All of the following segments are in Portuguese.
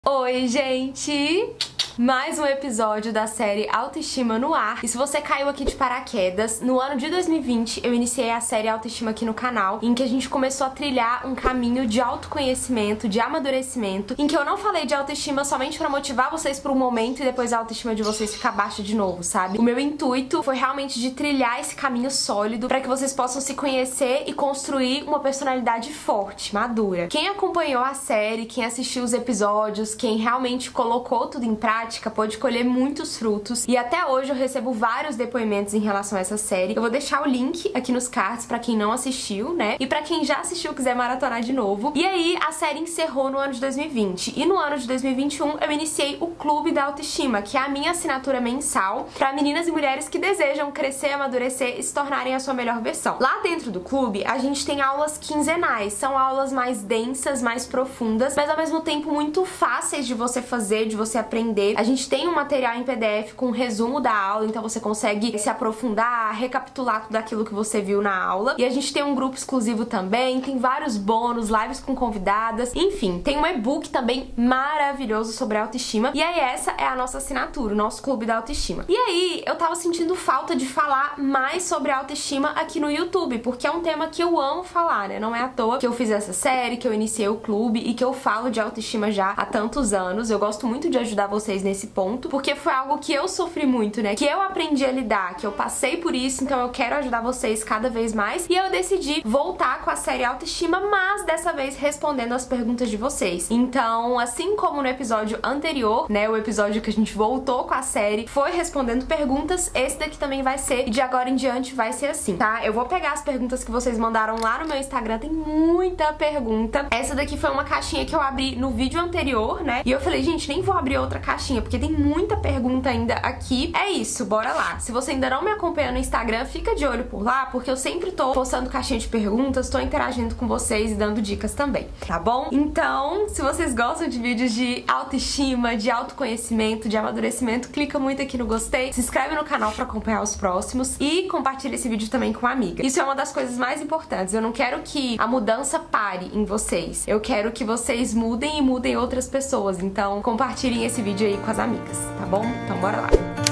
Oi, gente! Mais um episódio da série Autoestima no Ar. E se você caiu aqui de paraquedas, no ano de 2020 eu iniciei a série Autoestima aqui no canal, em que a gente começou a trilhar um caminho de autoconhecimento, de amadurecimento, em que eu não falei de autoestima somente pra motivar vocês por um momento e depois a autoestima de vocês ficar baixa de novo, sabe? O meu intuito foi realmente de trilhar esse caminho sólido pra que vocês possam se conhecer e construir uma personalidade forte, madura. Quem acompanhou a série, quem assistiu os episódios, quem realmente colocou tudo em prática, pode colher muitos frutos, e até hoje eu recebo vários depoimentos em relação a essa série. Eu vou deixar o link aqui nos cards pra quem não assistiu, né? E pra quem já assistiu quiser maratonar de novo. E aí a série encerrou no ano de 2020, e no ano de 2021 eu iniciei o Clube da Autoestima, que é a minha assinatura mensal pra meninas e mulheres que desejam crescer, amadurecer e se tornarem a sua melhor versão. Lá dentro do clube a gente tem aulas quinzenais, são aulas mais densas, mais profundas, mas ao mesmo tempo muito fáceis de você fazer, de você aprender. A gente tem um material em PDF com um resumo da aula, então você consegue se aprofundar, recapitular tudo aquilo que você viu na aula. E a gente tem um grupo exclusivo também, tem vários bônus, lives com convidadas, enfim, tem um e-book também maravilhoso sobre autoestima. E aí essa é a nossa assinatura, o nosso Clube da Autoestima. E aí eu tava sentindo falta de falar mais sobre autoestima aqui no YouTube, porque é um tema que eu amo falar, né? Não é à toa que eu fiz essa série, que eu iniciei o clube e que eu falo de autoestima já há tantos anos. Eu gosto muito de ajudar vocês nesse ponto, porque foi algo que eu sofri muito, né? Que eu aprendi a lidar, que eu passei por isso, então eu quero ajudar vocês cada vez mais. E eu decidi voltar com a série Autoestima, mas dessa vez respondendo as perguntas de vocês. Então, assim como no episódio anterior, né? O episódio que a gente voltou com a série foi respondendo perguntas, esse daqui também vai ser, e de agora em diante vai ser assim, tá? Eu vou pegar as perguntas que vocês mandaram lá no meu Instagram, tem muita pergunta. Essa daqui foi uma caixinha que eu abri no vídeo anterior, né? E eu falei, gente, nem vou abrir outra caixinha, porque tem muita pergunta ainda aqui. É isso, bora lá. Se você ainda não me acompanha no Instagram, fica de olho por lá, porque eu sempre tô postando caixinha de perguntas, tô interagindo com vocês e dando dicas também, tá bom? Então, se vocês gostam de vídeos de autoestima, de autoconhecimento, de amadurecimento, clica muito aqui no gostei, se inscreve no canal pra acompanhar os próximos e compartilha esse vídeo também com uma amiga. Isso é uma das coisas mais importantes. Eu não quero que a mudança pare em vocês. Eu quero que vocês mudem e mudem outras pessoas. Então, compartilhem esse vídeo aí com as amigas, tá bom? Então bora lá.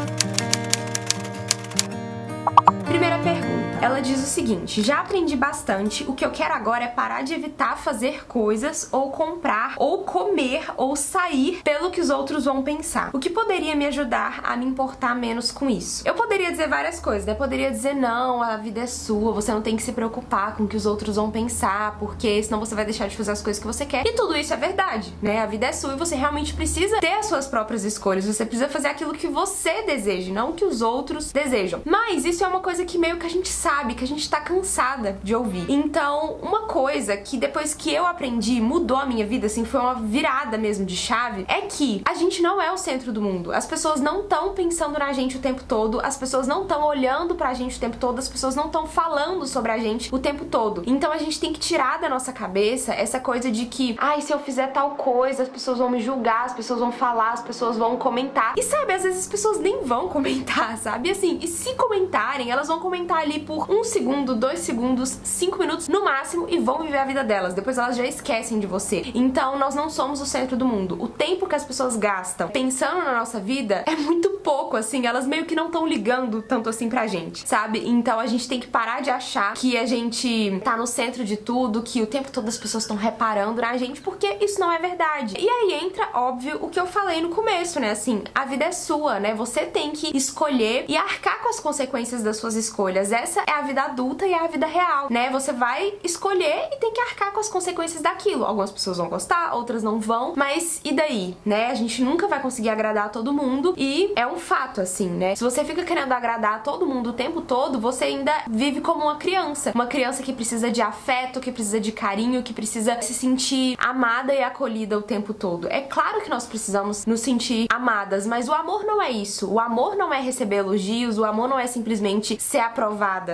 Primeira pergunta. Ela diz o seguinte: já aprendi bastante, o que eu quero agora é parar de evitar fazer coisas, ou comprar, ou comer, ou sair pelo que os outros vão pensar. O que poderia me ajudar a me importar menos com isso? Eu poderia dizer várias coisas, né? Poderia dizer, não, a vida é sua, você não tem que se preocupar com o que os outros vão pensar, porque senão você vai deixar de fazer as coisas que você quer. E tudo isso é verdade, né? A vida é sua e você realmente precisa ter as suas próprias escolhas, você precisa fazer aquilo que você deseja, não o que os outros desejam. Mas isso é uma coisa que meio que a gente sabe, que a gente tá cansada de ouvir. Então, uma coisa que depois que eu aprendi, mudou a minha vida, assim, foi uma virada mesmo de chave, é que a gente não é o centro do mundo. As pessoas não estão pensando na gente o tempo todo, as pessoas não estão olhando pra gente o tempo todo, as pessoas não estão falando sobre a gente o tempo todo. Então a gente tem que tirar da nossa cabeça essa coisa de que, ai, se eu fizer tal coisa, as pessoas vão me julgar, as pessoas vão falar, as pessoas vão comentar. E sabe, às vezes as pessoas nem vão comentar, sabe? E assim, e se comentarem, elas vão comentar ali por 1 segundo, 2 segundos, 5 minutos no máximo e vão viver a vida delas. Depois elas já esquecem de você. Então nós não somos o centro do mundo. O tempo que as pessoas gastam pensando na nossa vida é muito pouco, assim. Elas meio que não estão ligando tanto assim pra gente, sabe? Então a gente tem que parar de achar que a gente tá no centro de tudo, que o tempo todo as pessoas estão reparando na gente, porque isso não é verdade. E aí entra, óbvio, o que eu falei no começo, né? Assim, a vida é sua, né? Você tem que escolher e arcar com as consequências das suas escolhas. Essa é a vida adulta e é a vida real, né? Você vai escolher e tem que arcar com as consequências daquilo. Algumas pessoas vão gostar, outras não vão, mas e daí, né? A gente nunca vai conseguir agradar todo mundo e é um fato, assim, né? Se você fica querendo agradar todo mundo o tempo todo, você ainda vive como uma criança que precisa de afeto, que precisa de carinho, que precisa se sentir amada e acolhida o tempo todo. É claro que nós precisamos nos sentir amadas, mas o amor não é isso. O amor não é receber elogios, o amor não é simplesmente ser aprovada,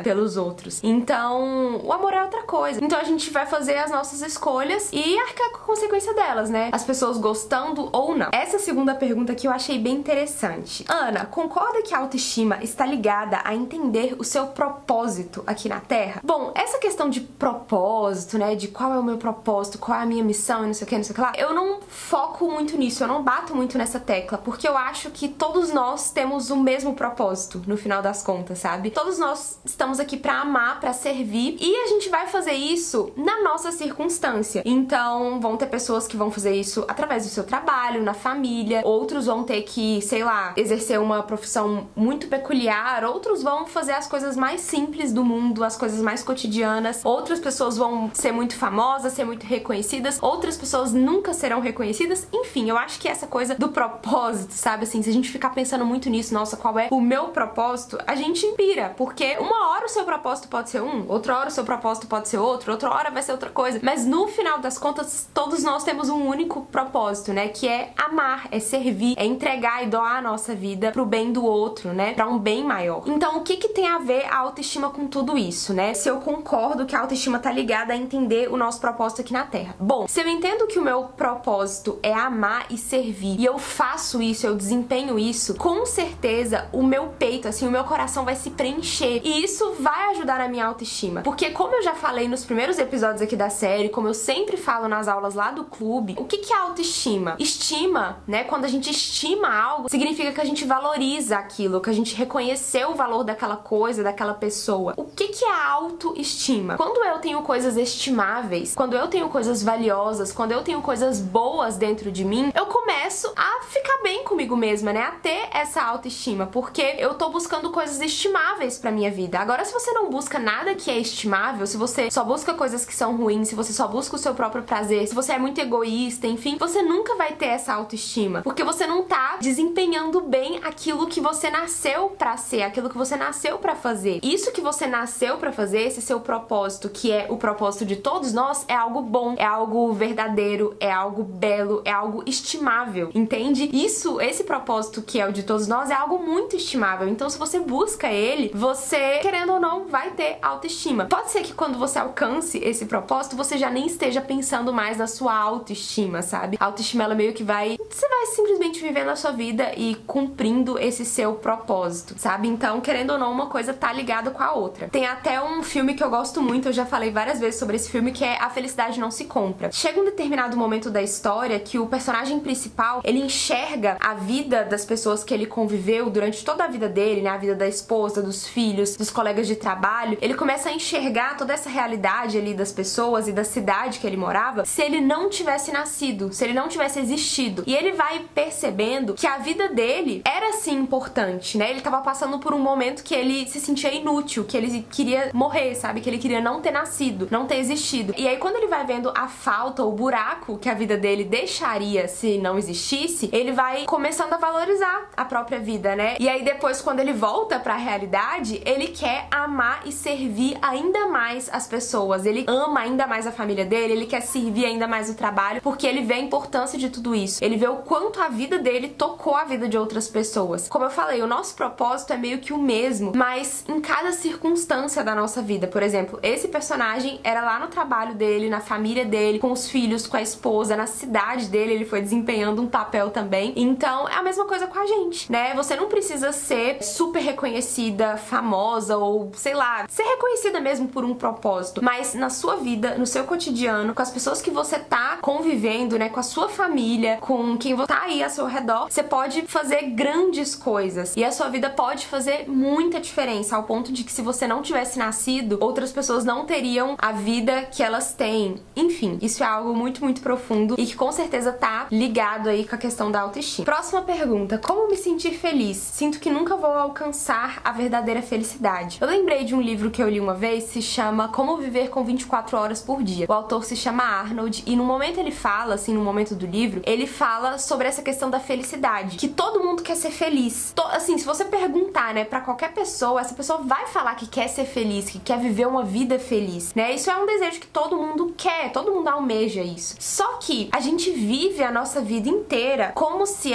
pelos outros. Então, o amor é outra coisa. Então a gente vai fazer as nossas escolhas e arcar com a consequência delas, né? As pessoas gostando ou não. Essa segunda pergunta que eu achei bem interessante. Ana, concorda que a autoestima está ligada a entender o seu propósito aqui na Terra? Bom, essa questão de propósito, né? De qual é o meu propósito, qual é a minha missão e não sei o que, não sei o que lá. Eu não foco muito nisso, eu não bato muito nessa tecla, porque eu acho que todos nós temos o mesmo propósito, no final das contas, sabe? Todos nós estamos aqui pra amar, pra servir, e a gente vai fazer isso na nossa circunstância. Então, vão ter pessoas que vão fazer isso através do seu trabalho, na família, outros vão ter que, sei lá, exercer uma profissão muito peculiar, outros vão fazer as coisas mais simples do mundo, as coisas mais cotidianas, outras pessoas vão ser muito famosas, ser muito reconhecidas, outras pessoas nunca serão reconhecidas. Enfim, eu acho que essa coisa do propósito, sabe, assim, se a gente ficar pensando muito nisso, nossa, qual é o meu propósito, a gente pira, porque uma hora o seu propósito pode ser um, outra hora o seu propósito pode ser outro, outra hora vai ser outra coisa, mas no final das contas, todos nós temos um único propósito, né, que é amar, é servir, é entregar e doar a nossa vida pro bem do outro, né, pra um bem maior. Então, o que que tem a ver a autoestima com tudo isso, né? Se eu concordo que a autoestima tá ligada a entender o nosso propósito aqui na Terra. Bom, se eu entendo que o meu propósito é amar e servir, e eu faço isso, eu desempenho isso, com certeza o meu peito, assim, o meu coração vai se preencher. E isso vai ajudar na minha autoestima. Porque como eu já falei nos primeiros episódios aqui da série, como eu sempre falo nas aulas lá do clube, o que que é autoestima? Estima, né? Quando a gente estima algo, significa que a gente valoriza aquilo, que a gente reconheceu o valor daquela coisa, daquela pessoa. O que que é a autoestima? Quando eu tenho coisas estimáveis, quando eu tenho coisas valiosas, quando eu tenho coisas boas dentro de mim, eu começo a ficar bem comigo mesma, né? A ter essa autoestima, porque eu tô buscando coisas estimáveis pra minha vida. Agora, se você não busca nada que é estimável, se você só busca coisas que são ruins, se você só busca o seu próprio prazer, se você é muito egoísta, enfim, você nunca vai ter essa autoestima, porque você não tá desempenhando bem aquilo que você nasceu pra ser, aquilo que você nasceu pra fazer. Isso que você nasceu pra fazer, esse seu propósito, que é o propósito de todos nós, é algo bom, é algo verdadeiro, é algo belo, é algo estimável, entende? Esse propósito que é o de todos nós é algo muito estimável. Então, se você busca ele, você, querendo ou não, vai ter autoestima. Pode ser que quando você alcance esse propósito, você já nem esteja pensando mais na sua autoestima, sabe? A autoestima, ela meio que você vai simplesmente vivendo a sua vida e cumprindo esse seu propósito, sabe? Então, querendo ou não, uma coisa tá ligada com a outra. Tem até um filme que eu gosto muito, eu já falei várias vezes sobre esse filme, que é A Felicidade Não Se Compra. Chega um determinado momento da história que o personagem principal, ele enxerga a vida das pessoas que ele conviveu durante toda a vida dele, né? A vida da esposa, dos filhos, dos colegas de trabalho. Ele começa a enxergar toda essa realidade ali das pessoas e da cidade que ele morava, se ele não tivesse nascido, se ele não tivesse existido. E ele vai percebendo que a vida dele era sim importante, né? Ele tava passando por um momento que ele se sentia inútil, que ele queria morrer, sabe? Que ele queria não ter nascido, não ter existido. E aí quando ele vai vendo a falta, o buraco que a vida dele deixaria se não existisse, ele vai começando a valorizar a própria vida, né? E aí depois, quando ele volta pra realidade, ele quer amar e servir ainda mais as pessoas. Ele ama ainda mais a família dele, ele quer servir ainda mais o trabalho, porque ele vê a importância de tudo isso. Ele vê o quanto a vida dele tocou a vida de outras pessoas. Como eu falei, o nosso propósito é meio que o mesmo, mas em cada circunstância da nossa vida. Por exemplo, esse personagem era lá no trabalho dele, na família dele, com os filhos, com a esposa, na cidade dele, ele foi desempenhando um papel também. Então, é a mesma coisa com a gente, né? Você não precisa ser super reconhecida, famosa ou, sei lá, ser reconhecida mesmo por um propósito, mas na sua vida, no seu cotidiano, com as pessoas que você tá convivendo, né, com a sua família, com quem tá aí ao seu redor, você pode fazer grandes coisas e a sua vida pode fazer muita diferença, ao ponto de que se você não tivesse nascido, outras pessoas não teriam a vida que elas têm. Enfim, isso é algo muito, muito profundo e que com certeza tá ligado aí com a questão da autoestima. Próxima pergunta: como me sentir feliz? Sinto que nunca vou alcançar a verdadeira felicidade. Eu lembrei de um livro que eu li uma vez, se chama Como Viver com 24 Horas por Dia. O autor se chama Arnold e no momento ele fala, assim, no momento do livro, ele fala sobre essa questão da felicidade, que todo mundo quer ser feliz. Assim, se você perguntar, né, pra qualquer pessoa, essa pessoa vai falar que quer ser feliz, que quer viver uma vida feliz, né? Isso é um desejo que todo mundo quer, todo mundo almeja isso. Só que a gente vive a nossa vida inteira como se a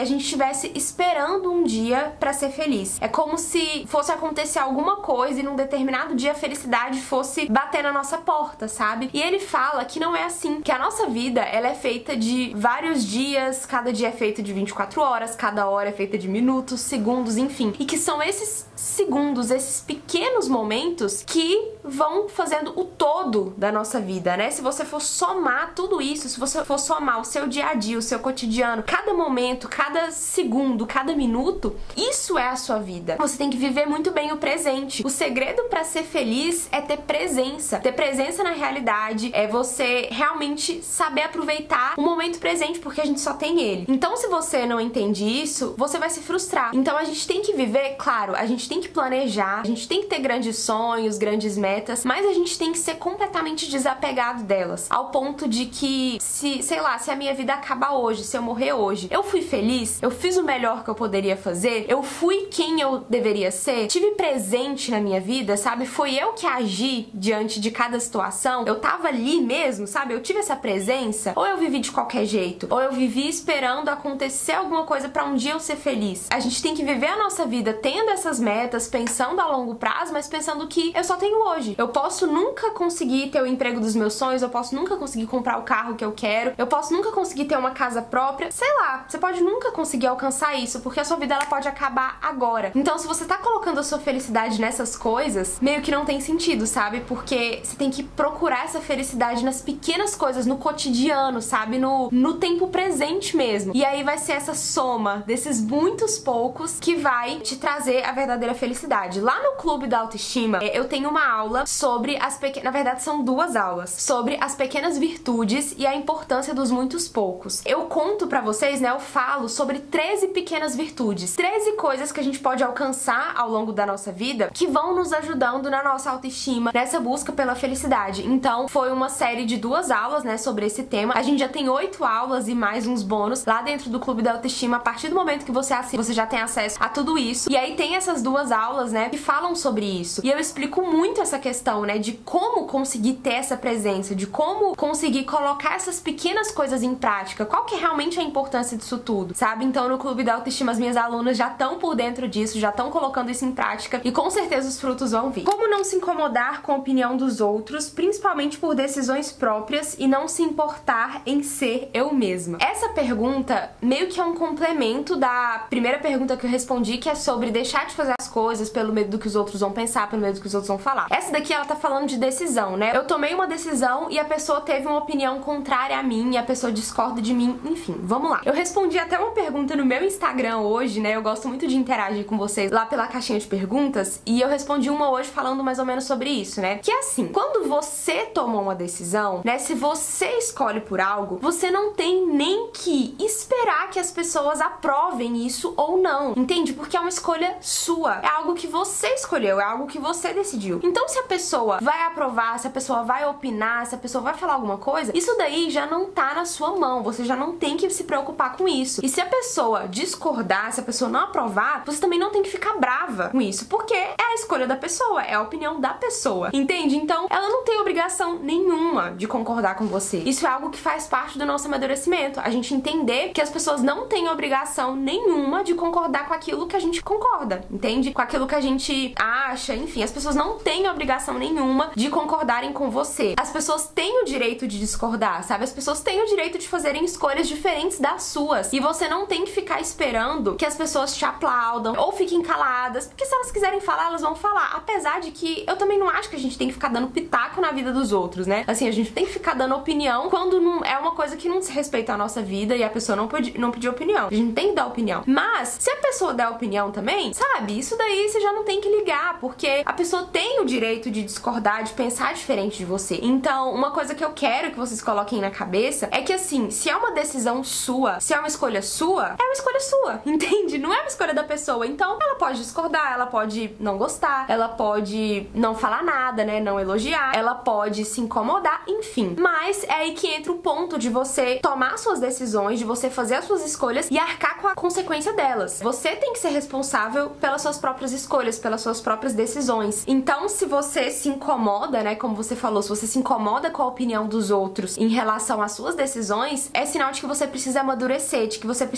gente estivesse esperando um dia pra ser feliz. É como se fosse acontecer alguma coisa e num determinado dia a felicidade fosse bater na nossa porta, sabe? E ele fala que não é assim, que a nossa vida, ela é feita de vários dias, cada dia é feito de 24 horas, cada hora é feita de minutos, segundos, enfim. E que são esses segundos, esses pequenos momentos que vão fazendo o todo da nossa vida, né? Se você for somar tudo isso, se você for somar o seu dia a dia, o seu cotidiano, cada momento, cada segundo, cada minuto, isso é a sua vida. Você tem que viver muito bem o presente. O segredo pra ser feliz é ter presença. Ter presença na realidade é você realmente saber aproveitar o momento presente, porque a gente só tem ele. Então, se você não entende isso, você vai se frustrar. Então, a gente tem que viver, claro, a gente tem que planejar, a gente tem que ter grandes sonhos, grandes metas, mas a gente tem que ser completamente desapegado delas, ao ponto de que sei lá, se a minha vida acabar hoje, se eu morrer hoje, eu fui feliz, eu fiz o melhor que eu poderia fazer, eu fui quem eu deveria ser, tive presente na minha vida, sabe? Foi eu que agi diante de cada situação, eu tava ali mesmo, sabe? Eu tive essa presença, ou eu vivi de qualquer jeito, ou eu vivi esperando acontecer alguma coisa pra um dia eu ser feliz. A gente tem que viver a nossa vida tendo essas metas, pensando a longo prazo, mas pensando que eu só tenho hoje. Eu posso nunca conseguir ter o emprego dos meus sonhos, eu posso nunca conseguir comprar o carro que eu quero, eu posso nunca conseguir ter uma casa própria, sei lá, você pode nunca conseguir alcançar isso, porque a sua vida ela pode acabar agora. Então, se você tá colocando a sua felicidade nessas coisas, meio que não tem sentido, sabe? Porque você tem que procurar essa felicidade nas pequenas coisas, no cotidiano, sabe? No tempo presente mesmo. E aí vai ser essa soma desses muitos poucos que vai te trazer a verdadeira felicidade. Lá no Clube da Autoestima, eu tenho uma aula sobre as pequenas... Na verdade, são duas aulas. Sobre as pequenas virtudes e a importância dos muitos poucos. Eu conto pra vocês, né? Eu falo sobre 13 pequenas virtudes. 13 coisas que a gente pode alcançar ao longo da nossa vida que vão nos ajudando na nossa autoestima, nessa busca pela felicidade. Então, foi uma série de duas aulas, né? Sobre esse tema. A gente já tem 8 aulas e mais uns bônus lá dentro do Clube da Autoestima. A partir do momento que você assina, você já tem acesso a tudo isso. E aí tem essas duas aulas, né? Que falam sobre isso. E eu explico muito essa questão, né? De como conseguir ter essa presença, de como conseguir colocar essas pequenas coisas em prática. Qual que é realmente a importância disso tudo, sabe? Então, no Clube da Autoestima, as minhas alunas já estão por dentro disso, já estão colocando isso em prática e com certeza os frutos vão vir. Como não se incomodar com a opinião dos outros, principalmente por decisões próprias e não se importar em ser eu mesma? Essa pergunta meio que é um complemento da primeira pergunta que eu respondi, que é sobre deixar de fazer as coisas pelo medo do que os outros vão pensar, pelo medo do que os outros vão falar. Essa daqui, ela tá falando de decisão, né? Eu tomei uma decisão e a pessoa teve uma opinião contrária a mim e a pessoa discorda de mim, enfim, vamos lá. Eu respondi até uma pergunta no meu Instagram hoje, né? Eu gosto muito de interagir com vocês lá pela caixinha de perguntas e eu respondi uma hoje falando mais ou menos sobre isso, né? Que é assim, quando você toma uma decisão, né? Se você escolhe por algo, você não tem nem que esperar que as pessoas aprovem isso ou não, entende? Porque é uma escolha sua, é algo que você escolheu, é algo que você decidiu. Então, se a pessoa vai aprovar, se a pessoa vai opinar, se a pessoa vai falar alguma coisa, isso daí já não tá na sua mão, você já não tem que se preocupar com isso. E se a pessoa discordar, se a pessoa não aprovar, você também não tem que ficar brava com isso, porque é a escolha da pessoa, é a opinião da pessoa, entende? Então, ela não tem obrigação nenhuma de concordar com você. Isso é algo que faz parte do nosso amadurecimento, a gente entender que as pessoas não têm obrigação nenhuma de concordar com aquilo que a gente concorda, entende? Com aquilo que a gente acha, enfim, as pessoas não têm obrigação nenhuma de concordarem com você. As pessoas têm o direito de discordar, sabe? As pessoas têm o direito de fazerem escolhas diferentes das suas. E você não tem que ficar esperando que as pessoas te aplaudam ou fiquem caladas, porque se elas quiserem falar, elas vão falar. Apesar de que eu também não acho que a gente tem que ficar dando pitaco na vida dos outros, né? Assim, a gente tem que ficar dando opinião quando não é uma coisa que não se respeita a nossa vida e a pessoa não pediu opinião. A gente não tem que dar opinião. Mas, se a pessoa der opinião também, sabe? Isso daí você já não tem que ligar, porque a pessoa tem o direito de discordar, de pensar diferente de você. Então, uma coisa que eu quero que vocês coloquem na cabeça é que, assim, se é uma decisão sua, se é uma escolha sua, é uma escolha sua, entende? Não é uma escolha da pessoa. Então, ela pode discordar, ela pode não gostar, ela pode não falar nada, né? Não elogiar, ela pode se incomodar, enfim. Mas é aí que entra o ponto de você tomar suas decisões, de você fazer as suas escolhas e arcar com a consequência delas. Você tem que ser responsável pelas suas próprias escolhas, pelas suas próprias decisões. Então, se você se incomoda, né, como você falou, se você se incomoda com a opinião dos outros em relação às suas decisões, é sinal de que você precisa amadurecer, de que você precisa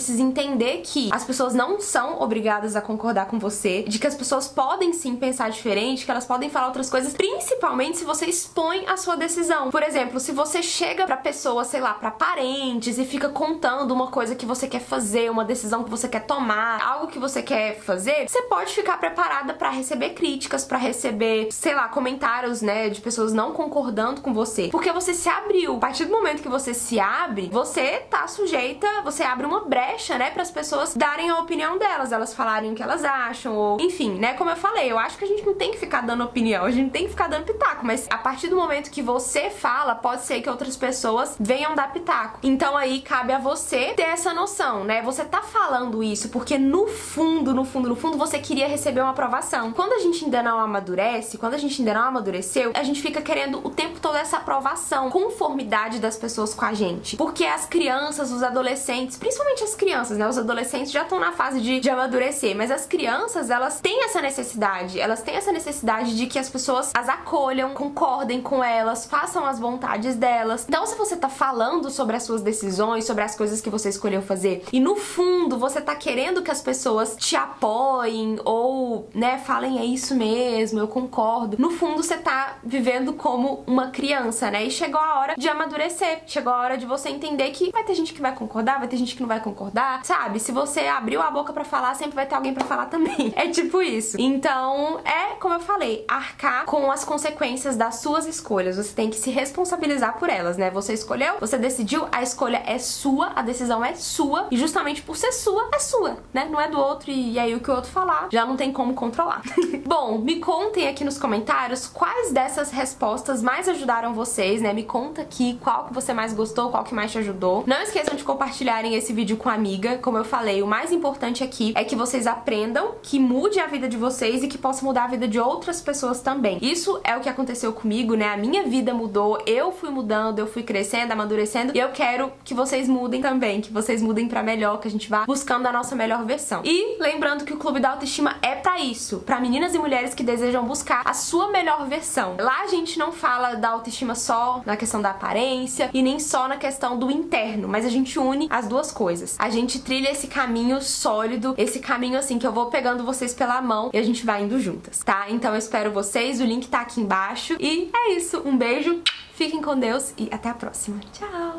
precisa entender que as pessoas não são obrigadas a concordar com você, de que as pessoas podem sim pensar diferente, que elas podem falar outras coisas, principalmente se você expõe a sua decisão. Por exemplo, se você chega pra pessoa, sei lá, pra parentes e fica contando uma coisa que você quer fazer, uma decisão que você quer tomar, algo que você quer fazer, você pode ficar preparada pra receber críticas, pra receber, sei lá, comentários, né, de pessoas não concordando com você, porque você se abriu. A partir do momento que você se abre, você tá sujeita, você abre uma brecha, né, pras pessoas darem a opinião delas, elas falarem o que elas acham, ou enfim, né, como eu falei, eu acho que a gente não tem que ficar dando opinião, a gente tem que ficar dando pitaco, mas a partir do momento que você fala, pode ser que outras pessoas venham dar pitaco. Então aí cabe a você ter essa noção, né, você tá falando isso porque no fundo, você queria receber uma aprovação. Quando a gente ainda não amadurece, quando a gente ainda não amadureceu, a gente fica querendo o tempo todo essa aprovação, conformidade das pessoas com a gente. Porque as crianças, os adolescentes, principalmente as crianças, né? Os adolescentes já estão na fase de amadurecer, mas as crianças, elas têm essa necessidade. Elas têm essa necessidade de que as pessoas as acolham, concordem com elas, façam as vontades delas. Então, se você tá falando sobre as suas decisões, sobre as coisas que você escolheu fazer, e no fundo você tá querendo que as pessoas te apoiem ou, né, falem é isso mesmo, eu concordo. No fundo você tá vivendo como uma criança, né? E chegou a hora de amadurecer. Chegou a hora de você entender que vai ter gente que vai concordar, vai ter gente que não vai concordar, sabe? Se você abriu a boca pra falar, sempre vai ter alguém pra falar também. É tipo isso. Então, como eu falei, arcar com as consequências das suas escolhas. Você tem que se responsabilizar por elas, né? Você escolheu, você decidiu, a escolha é sua, a decisão é sua, e justamente por ser sua, é sua, né? Não é do outro, e aí o que o outro falar já não tem como controlar. Bom, me contem aqui nos comentários quais dessas respostas mais ajudaram vocês, né? Me conta aqui qual que você mais gostou, qual que mais te ajudou. Não esqueçam de compartilharem esse vídeo com a amiga. Como eu falei, o mais importante aqui é que vocês aprendam, que mude a vida de vocês e que possa mudar a vida de outras pessoas também. Isso é o que aconteceu comigo, né? A minha vida mudou, eu fui mudando, eu fui crescendo, amadurecendo, e eu quero que vocês mudem também, que vocês mudem pra melhor, que a gente vá buscando a nossa melhor versão. E lembrando que o Clube da Autoestima é pra isso, pra meninas e mulheres que desejam buscar a sua melhor versão. Lá a gente não fala da autoestima só na questão da aparência e nem só na questão do interno, mas a gente une as duas coisas. A gente trilha esse caminho sólido, esse caminho assim que eu vou pegando vocês pela mão e a gente vai indo juntas, tá? Então eu espero vocês, o link tá aqui embaixo e é isso, um beijo, fiquem com Deus e até a próxima. Tchau!